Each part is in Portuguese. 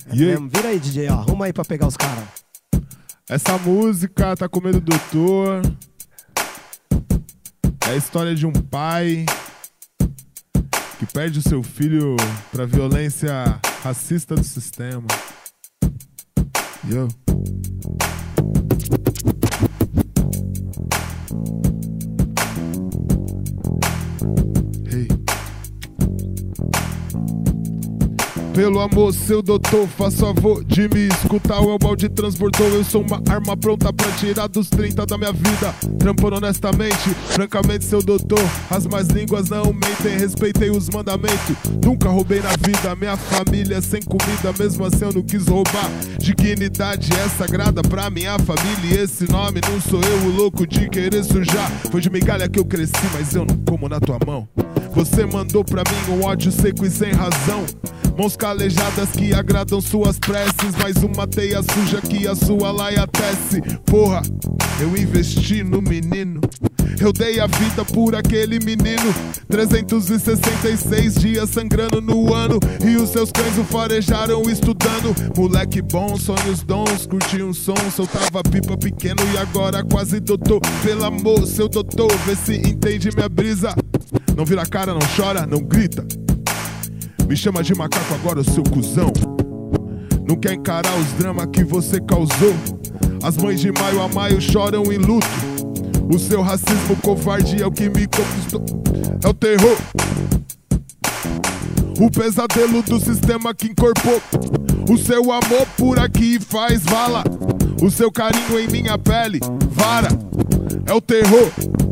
Vira aí, DJ, ó. Arruma aí pra pegar os caras. Essa música tá com medo do doutor. É a história de um pai que perde o seu filho pra violência racista do sistema. Yo. Pelo amor, seu doutor, faça favor de me escutar. O balde transbordou, eu sou uma arma pronta pra tirar dos 30 da minha vida. Trampando honestamente, francamente, seu doutor, as más línguas não mentem. Respeitei os mandamentos, nunca roubei na vida. Minha família sem comida, mesmo assim eu não quis roubar. Dignidade é sagrada pra minha família, e esse nome não sou eu, o louco de querer sujar. Foi de migalha que eu cresci, mas eu não como na tua mão. Você mandou pra mim um ódio seco e sem razão. Mãos calejadas que agradam suas preces, mais uma teia suja que a sua laia tece. Porra, eu investi no menino, eu dei a vida por aquele menino. 366 dias sangrando no ano, e os seus cães o farejaram estudando. Moleque bom, sonhos dons, curti um som, soltava pipa pequeno e agora quase doutor. Pelo amor, seu doutor, vê se entende minha brisa. Não vira a cara, não chora, não grita. Me chama de macaco agora, seu cuzão. Não quer encarar os dramas que você causou. As mães de maio a maio choram em luto. O seu racismo covarde é o que me conquistou. É o terror, o pesadelo do sistema que encorpou. O seu amor por aqui faz vala. O seu carinho em minha pele, vara. É o terror,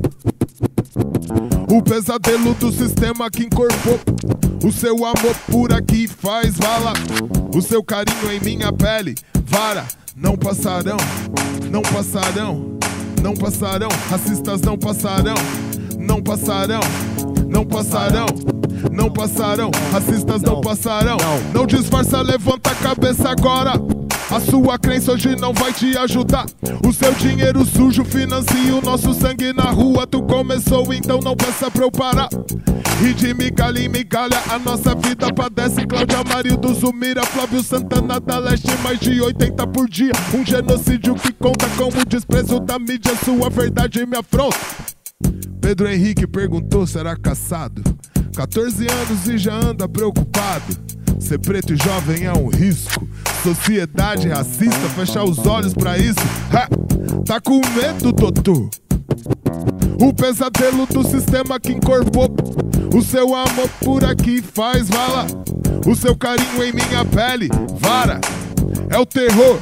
o pesadelo do sistema que encorpou. O seu amor por aqui faz vala. O seu carinho em minha pele, vara. Não passarão, não passarão, não passarão. Racistas não passarão, não passarão, não passarão, não passarão. Racistas não passarão. Não disfarça, levanta a cabeça agora. A sua crença hoje não vai te ajudar. O seu dinheiro sujo financia o nosso sangue na rua. Tu começou, então não peça pra eu parar. E de migalha em migalha a nossa vida padece. Cláudia Marildo, Zumira, Flávio Santana da Leste, mais de 80 por dia. Um genocídio que conta como desprezo da mídia. Sua verdade me afronta. Pedro Henrique perguntou, será caçado? 14 anos e já anda preocupado. Ser preto e jovem é um risco. Sociedade racista, fechar os olhos pra isso. Ha! Tá com medo, doutor? O pesadelo do sistema que encorpou. O seu amor por aqui faz vala. O seu carinho em minha pele, vara. É o terror,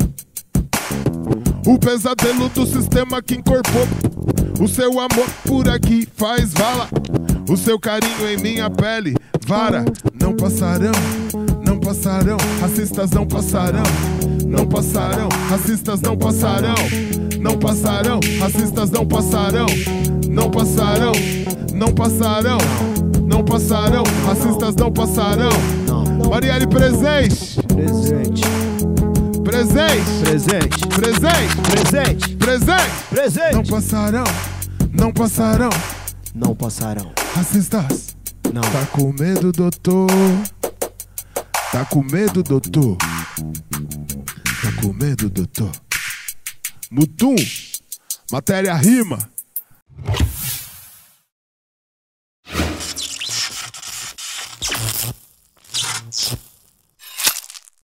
o pesadelo do sistema que encorpou. O seu amor por aqui faz vala. O seu carinho em minha pele, vara. Não passarão, não passarão. Racistas não passarão, não passarão. Racistas não passarão, não passarão. Racistas não passarão, não passarão, não passarão, não passarão. Racistas não passarão. Marielle presente, Presente. presente, Presente. presente, Presente. presente. Presente. Não passarão, não passarão. Não passarão. Racistas. Não. Tá com medo, doutor? Tá com medo, doutor? Tá com medo, doutor? Mutum, matéria rima.